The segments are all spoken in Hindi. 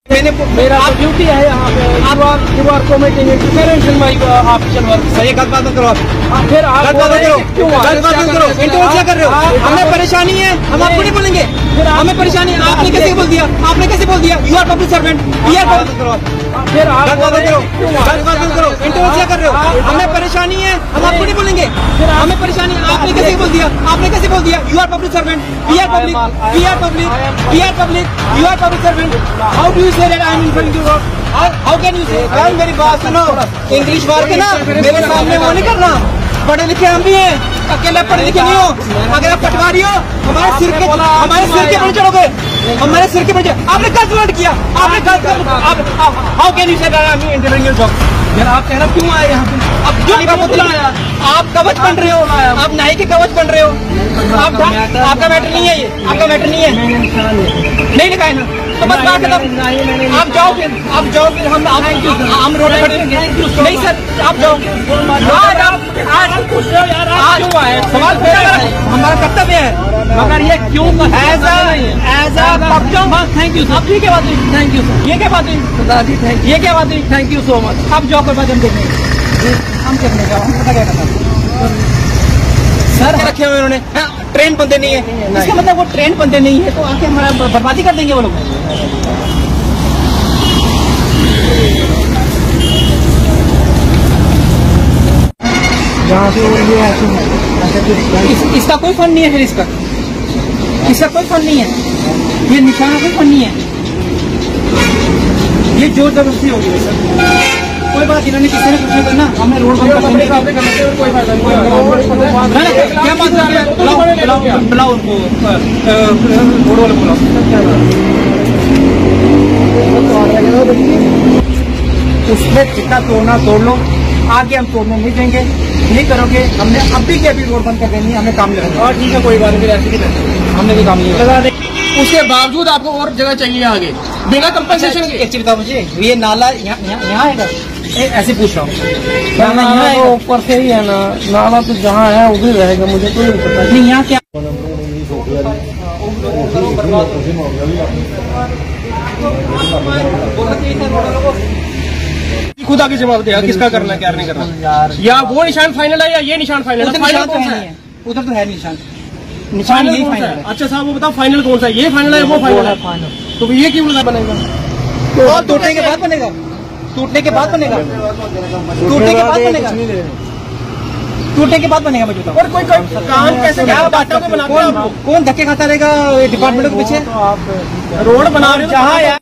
मेरा ड्यूटी है यहाँ पे। You are committing interference in my official work। सही गलत बात करो आप। फिर आप गलत बात करो, गलत बात करो, इंटरव्यू क्या कर रहे हो? हमें परेशानी है, हम आपको नहीं बोलेंगे। हमें परेशानी है, आपने कैसे बोल दिया? आपने कैसे बोल दिया? You are public servant. You are public करो आप। फिर आप गलत बात करो, गलत बात करो, इंटरव्यू क्या कर रहे हो? हमें परेशानी है, हम आपको नहीं बोलेंगे। हमें परेशानी है, आपने कैसे बोल दिया? आपने कैसे बोल दिया? You are public servant. We are public, we are public, we are public, you are public servant. How do you say that I am influencing you? How can you say? मेरी बात सुनो, इंग्लिश मार के ना मेरे सामने वो नहीं करना। पढ़े लिखे हम भी हैं, अकेले पढ़े लिखे नहीं हो। अगर आप पटवारी हो, हमारे सिर के पर चढ़ोगे, हमारे सिर के पर। आपने गलत वर्ड किया, आपने गलत। How can you say that I am interviewing your job? यार आप कहना क्यों आए यहाँ पे? अब क्यों आया? आप कवच बन रहे हो, आप नाई के कवच बन रहे हो। आपका मैटर नहीं है, ये आपका मैटर नहीं है। नहीं लिखा है ना, तो बस बात खत्म। आप जाओ फिर, आप जाओ फिर। हम रोड पर नहीं सर, आप जाओ। आज पूछ रहे हो यार, आप क्यों आए? सवाल हमारा कर्तव्य है, मगर ये क्यों? As a thank you sir. ये क्या बात हुई? Thank you sir. ये क्या बात हुई? ये क्या बात हुई? Thank you so much. आप जाओ, कोई बात हम देखेंगे, हम करने का हम पता क्या करना सर। रखे हुए उन्होंने ट्रेन बंदे नहीं है, इसका मतलब वो ट्रेन बंदे नहीं है तो आके हमारा बर्बादी कर देंगे वो लोग। जहाँ से इसका कोई फंड नहीं है, फिर इसका कोई फंड नहीं है, ये निशाना कोई फंड नहीं है, ये जोर जबरदस्ती होगी सर। कोई बात इन्होंने किसी ने कुछ नहीं करना, हमें रोड बंद करने का कोई फायदा नहीं। क्या बात है? बुलाओ उनको, रोड वाले बुलाओ। उसमें जितना तोड़ना तोड़ लो, आगे हम तोड़ने नहीं देंगे। नहीं करोगे, हमने अभी के अभी रोड बंद कर देनी, हमें काम लगा। और ठीक है, कोई बात नहीं, ऐसे भी हमने भी काम नहीं लगा दे। उसके बावजूद आपको और जगह चाहिए आगे बिना कंपनसेशन के। एक चीज बताओ मुझे, ये नाला यहाँ है? ऐसे पूछ रहा हूँ। नाला तो ऊपर से ही है ना, नाला तो जहाँ है उधर रहेगा, मुझे तो नहीं पता। नहीं यहाँ क्या खुद आगे जवाब देगा किसका करना है क्या नहीं करना। या वो निशान फाइनल है या ये निशान फाइनल है? फाइनल कौन है? उधर तो है निशान, निशान यही फाइनल है। अच्छा साहब वो बताओ फाइनल कौन सा है? ये फाइनल है वो फाइनल है? तो ये क्यों बनेगा? तो टूटने के बाद बनेगा, टूटने के बाद बनेगा, टूटने के बाद बनेगा, टूटने के बाद बनेगा। मुझे बताओ और कोई काम कैसे कौन धक्के खाता रहेगा डिपार्टमेंट के पीछे? रोड बना रहे हो जहाँ यार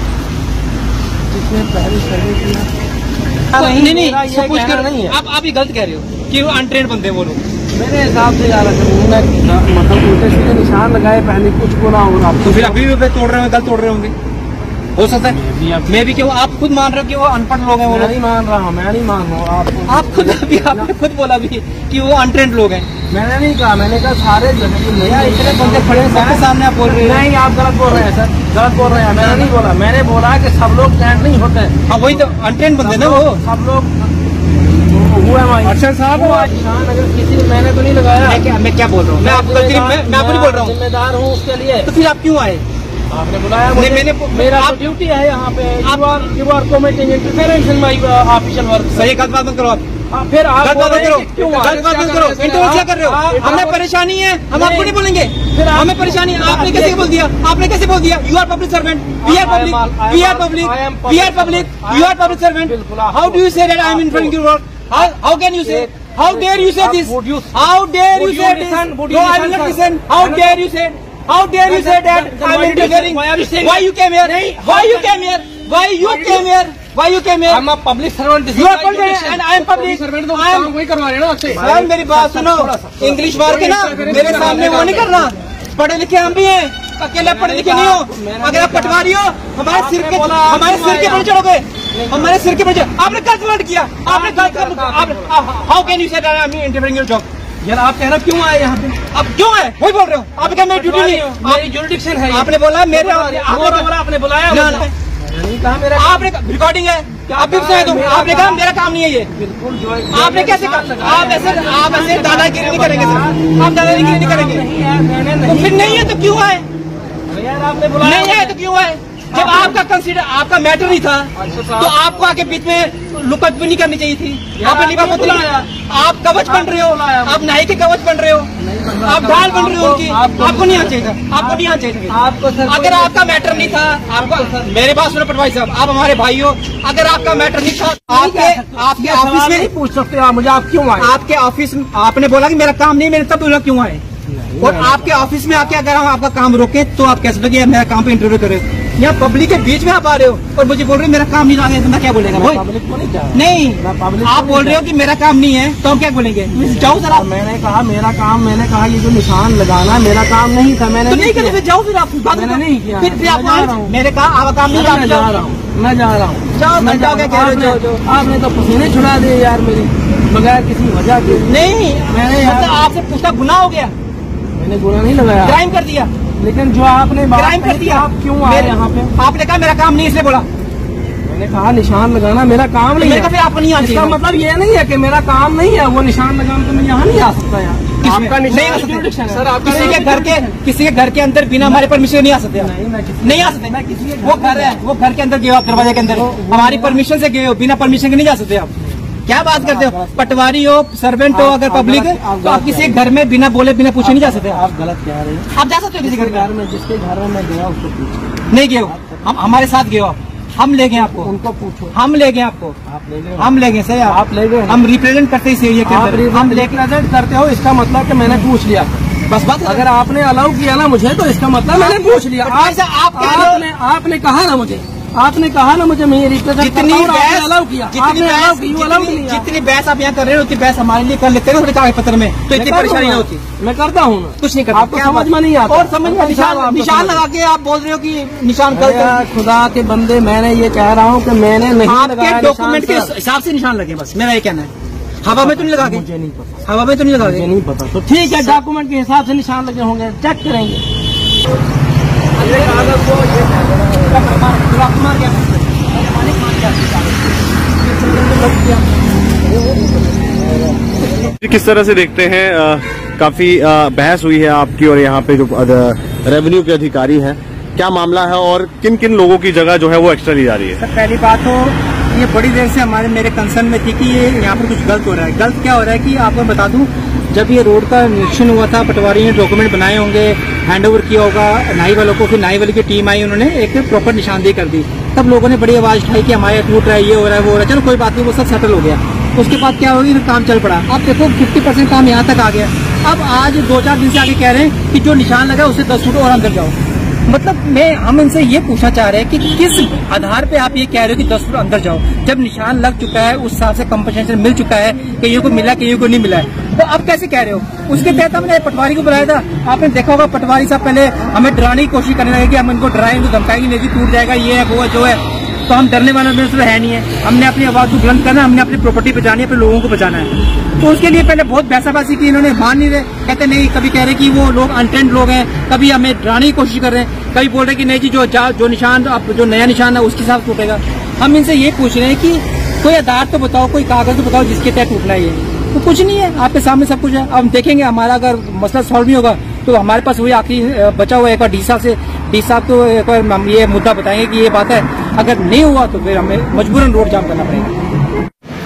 नहीं सब कुछ कर नहीं है। आप ही गलत कह रहे हो कि वो अनट्रेंड बंदे वो लोग। मेरे हिसाब से यार मतलब उल्टे सीधे निशान लगाए पहले कुछ बोला और आप तो फिर अभी भी तोड़ रहे होंगे, गलत तोड़ रहे होंगे, हो सकता है। मैं भी क्यों, आप खुद मान रहे हो कि वो अनपढ़ लोग हैं? वो नहीं मान रहा हूँ, मैं नहीं मान रहा हूँ। आप खुद अभी आपने खुद बोला भी कि वो अनट्रेंड लोग हैं। मैंने नहीं कहा, मैंने कहा सारे भैया इतने बंदे खड़े हैं, सबके सामने आप बोल रहे हैं। नहीं, आप गलत बोल रहे हैं सर, गलत बोल रहे हैं। मैंने नहीं बोला, मैंने बोला कि सब लोग ट्रेंड नहीं होते। हाँ वही तो अनट्रेंड बंदे ना वो सब लोग हुआ। अच्छा साहब अगर किसी ने, मैंने तो नहीं लगाया। मैं क्या बोल रहा हूँ? मैं आपको नहीं बोल रहा हूँ, जिम्मेदार हूँ उसके लिए। तो फिर आप क्यों आए? आपने बुलाया मुझे, मेरा ड्यूटी है यहाँ पे। You are committing interference in my official work। सही गलत बात करो आप। फिर आप गलत बात करो, गलत बात करो, इंटरव्यू क्या कर रहे हो? हमें परेशानी है, हम आपको नहीं बोलेंगे। हमें परेशानी है, आपने कैसे बोल दिया? आपने कैसे बोल दिया? You are public servant. We are public, we are public, we are public, you are public servant. How do you say that I am influencing your work? How can you say? How dare you say this? How dare you say this? No, I will not listen. How dare you say? How dare you say that I am interfering? Why you came here? Why you came here? Why you came here? Why you came here? I'm a public servant. You are public and I am public. I am वही करवा रहे हैं ना आपसे। सर मेरी बात सुनो, इंग्लिश मार के ना मेरे सामने वो नहीं करना। पढ़े लिखे हम भी हैं, अकेले पढ़े लिखे नहीं हो। अगर आप पटवारी हो, हमारे सिर के पर चढ़ोगे, हमारे सिर के पर। आपने गलत वर्ड किया, आपने गलत। How can you say that I am interfering your job? यार आप कहना क्यों आए यहाँ पे? अब क्यों है वही बोल रहे हो। आप क्या मेरी ड्यूटी नहीं है? मेरी जुरिडिक्शन है। आपने बोला मेरे, आपने बुलाया, आपने रिकॉर्डिंग है, आप भी सुनाए दो। आपने कहा मेरा काम नहीं है ये। बिल्कुल आपने कैसे कहा? आप ऐसे दादागिरी नहीं करेंगे सर, आप दादागिरी नहीं करेंगे। तो फिर नहीं है तो क्यों आए? यार आपने बुलाया, नहीं है तो क्यों आए? जब आपका कंसीडर आपका मैटर नहीं था तो आपको आके बीच में लुकत भी नहीं करनी चाहिए थी। आपने लिफाफा बुलाया, आप कवच बन रहे हो, आप नाई के कवच बन रहे हो, आप ढाल बन रहे हो उनकी। आपको नहीं आना चाहिए था, आपको नहीं आना चाहिए था। अगर आपका मैटर नहीं था, आपको मेरे पास सुनो पटवारी साहब, आप हमारे भाई हो, अगर आपका मैटर नहीं था आपके ऑफिस में नहीं पूछ सकते आप मुझे आप क्यों आए। आपके ऑफिस में आपने बोला कि मेरा काम नहीं, मैंने तब बोला क्यों आए। और आपके ऑफिस में आके अगर हम आपका काम रोके तो आप कैसे लगे मेरा काम पे इंटरव्यू करे। यहाँ पब्लिक के बीच में आप आ रहे हो और मुझे बोल रहे हो मेरा काम नहीं लगा, तो मैं क्या बोलेगा भाई? नहीं, आप बोल रहे हो कि मेरा काम नहीं है तो हम क्या बोलेंगे? जाओ सर। मैंने कहा ये जो निशान लगाना मेरा काम नहीं था, मैंने नहीं किया। फिर जाओ, फिर आप नहीं किया, फिर आप मेरे कहा आपका काम नहीं, मैं जा रहा हूँ। आपने तो पसीने छुड़ा दिए यार मेरे बगैर किसी वजह के। नहीं, मैंने आपसे पूछा गुनाह हो गया? मैंने गुनाह नहीं लगाया, क्राइम कर दिया। लेकिन जो आपने क्राइम कर दिया, आप क्यों आए यहाँ पे? आपने कहा मेरा काम नहीं, इसलिए बोला। मैंने कहा निशान लगाना मेरा काम नहीं है, फिर आपको नहीं आना चाहिए। मतलब ये नहीं है कि मेरा काम नहीं है वो निशान लगाना, तो मैं यहाँ नहीं आ सकता यार। आपका निशान सर, आप किसी के घर के अंदर बिना हमारे परमिशन नहीं आ सकते। नहीं आ सकते, वो घर है, वो घर के अंदर गए हो आप, दरवाजे के अंदर हमारी परमिशन से गए हो, बिना परमिशन के नहीं जा सकते आप। क्या बात करते हो? पटवारी हो, सर्वेंट हो, अगर पब्लिक है तो आप किसी घर में बिना बोले बिना पूछे नहीं जा सकते। आप गलत कह रहे हैं। आप जा सकते हो किसी घर में, जिसके घर में मैं गया उसको पूछो। नहीं गए हो, हम हमारे साथ गए हो, हम ले गए आपको। उनको पूछो, हम ले गए आपको। आप ले गए, हम ले गए सर, आप ले गए। हम रिप्रेजेंट करते इस एरिया के अंदर, हम रिप्रेजेंट करते हो, इसका मतलब कि मैंने पूछ लिया बस बात। अगर आपने अलाउ किया ना मुझे तो इसका मतलब मैंने पूछ लिया। आपने कहा ना मुझे, आपने कहा ना मुझे, मैं रिप्रेजेंट जितनी अलाउ किया, जितनी बहस आप यहाँ कर रहे हो उतनी बहस हमारे लिए कर लेते हैं कागज पत्र में, तो इतनी परेशानी नहीं होती। मैं करता हूँ, कुछ नहीं करता। आपको समझ में नहीं आता। और समझ में निशान लगा के आप बोल रहे हो कि निशान कर। खुदा के बंदे, मैंने ये कह रहा हूँ कि मैंने नहीं लगाया। डॉक्यूमेंट के हिसाब से निशान लगे, बस मेरा ये कहना है। हवा में तो नहीं लगा, मुझे नहीं पता। हवा में तो नहीं लगा, मुझे नहीं पता। तो ठीक है, डॉक्यूमेंट के हिसाब से निशान लगे होंगे, चेक करेंगे। किस तरह से देखते हैं? काफी बहस हुई है आपकी और यहाँ पे जो रेवेन्यू के अधिकारी हैं, क्या मामला है और किन किन लोगों की जगह जो है वो एक्स्ट्रा ली जा रही है? सर, पहली बात तो ये बड़ी देर से मेरे कंसर्न में थी कि ये यहाँ पर कुछ गलत हो रहा है। गलत क्या हो रहा है कि आपको बता दूं, जब ये रोड का निरीक्षण हुआ था, पटवारी ने डॉक्यूमेंट बनाए होंगे, हैंडओवर किया होगा नाई वालों को, फिर नाई वाली की टीम आई, उन्होंने एक प्रॉपर निशानदेही कर दी। तब लोगों ने बड़ी आवाज उठाई कि हमारे टूट रहा है, ये हो रहा है, वो हो रहा है। चलो कोई बात नहीं, वो सब सेटल हो गया। उसके बाद क्या होगी, काम चल पड़ा। अब देखो 50% काम यहाँ तक आ गया। अब आज 2-4 दिन से आगे कह रहे हैं कि जो निशान लगा उससे 10 फुट और अंदर जाओ। मतलब हम इनसे ये पूछना चाह रहे हैं कि किस आधार पे आप ये कह रहे हो कि 10 फुट अंदर जाओ, जब निशान लग चुका है, उस हिसाब से कंपनसेशन मिल चुका है, कईयों को मिला कईयों को नहीं मिला है, तो अब कैसे कह रहे हो? उसके तहत हमने पटवारी को बुलाया था। आपने देखा होगा पटवारी साहब पहले हमें डराने की कोशिश करने लगे कि हम इनको डराएंगे, धमकाएंगे, नहीं टूट जाएगा, ये है वो है जो है। तो हम डरने वाला मिनिस्टर है नहीं है। हमने अपनी आवाज को बुलंद करना, हमने अपनी प्रॉपर्टी बचानी है, अपने लोगों को बचाना है। तो उसके लिए पहले बहुत बहसाबाजी की, इन्होंने मान नहीं रहे, कहते नहीं, कभी कह रहे कि वो लोग अनट्रेंड लोग हैं, कभी हमें डराने की कोशिश कर रहे हैं, कभी बोल रहे कि नहीं जी जो निशान अब जो नया निशान है उसके साथ टूटेगा। हम इनसे ये पूछ रहे हैं कि कोई आधार तो बताओ, कोई कागज तो बताओ जिसके तहत टूटना है। ये तो कुछ नहीं है, आपके सामने सब कुछ है। अब हम देखेंगे, हमारा अगर मसला सॉल्व नहीं होगा तो हमारे पास वही आखिरी बचा हुआ एक बार डी साहब तो एक बार ये मुद्दा बताएंगे कि ये बात है। अगर नहीं हुआ तो फिर हमें मजबूरन रोड जाम करना पड़ेगा।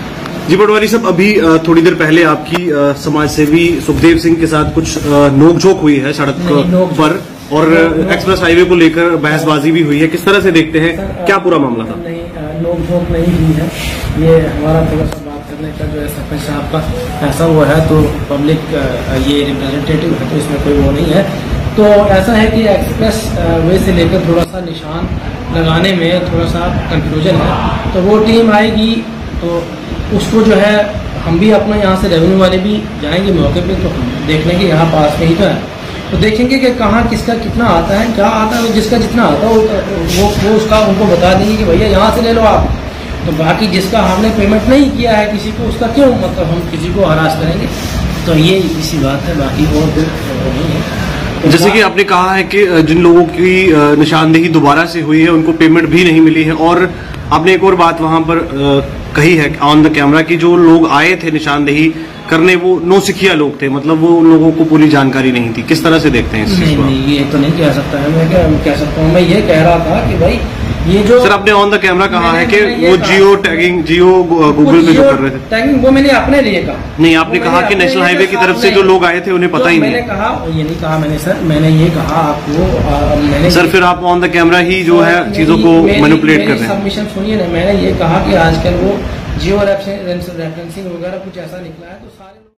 जी पटवारी साहब, अभी थोड़ी देर पहले आपकी समाज सेवी सुखदेव सिंह के साथ कुछ नोकझोंक हुई है सड़क पर, और एक्सप्रेस हाईवे को लेकर बहसबाजी भी हुई है। किस तरह से देखते हैं, क्या पूरा मामला था? नहीं, नोकझोंक नहीं हुई है, ये हमारा थोड़ा सा बात करने का जो है सरपंच साहब का ऐसा हुआ है, तो पब्लिक ये रिप्रेजेंटेटिव है तो इसमें कोई वो नहीं है। तो ऐसा है कि एक्सप्रेस वे से लेकर थोड़ा सा निशान लगाने में थोड़ा सा कंफ्यूजन है, तो वो टीम आएगी तो उसको जो है हम भी अपना यहाँ से रेवेन्यू वाले भी जाएंगे मौके पे, तो हम देख लेंगे यहाँ पास में ही तो है, तो देखेंगे कि कहाँ किसका कितना आता है, क्या आता है, जिसका जितना आता है वो उसका उनको बता देंगे कि भैया यहाँ से ले लो आप। तो बाकी जिसका हमने पेमेंट नहीं किया है किसी को, उसका क्यों मतलब हम किसी को हरास करेंगे? तो ये इसी बात है, बाकी और कुछ नहीं है। तो जैसे कि आपने कहा है कि जिन लोगों की निशानदेही दोबारा से हुई है उनको पेमेंट भी नहीं मिली है, और आपने एक और बात वहां पर कही है ऑन द कैमरा कि जो लोग आए थे निशानदेही करने वो नौसिखिया लोग थे, मतलब वो उन लोगों को पूरी जानकारी नहीं थी। किस तरह से देखते हैं इस चीज को? नहीं, ये तो नहीं कह सकता है। मैं क्या कह सकता हूँ, मैं ये कह रहा था कि भाई ये जो सर आपने ऑन द कैमरा कहा है कि मैंने ये वो कहा। जियो टैगिंग जियो गूगल पे जो कर रहे थे, टैगिंग वो मैंने अपने लिए कहा। नहीं आपने वो कहा मैंने कि अपने नेशनल लिए हाईवे की कहा, तरफ से जो नहीं। लोग आए थे उन्हें पता ही नहीं मैंने है। कहा, ये नहीं कहा मैंने सर, मैंने ये कहा आपको मैंने सर फिर आप ऑन द कैमरा ही जो है चीजों को मैनिपुलेट कर रहे हैं। सबमिशन सुनिए ना, मैंने ये कहा कि आजकल वो जियो रेफरेंसिंग वगैरह कुछ ऐसा निकला है तो सारे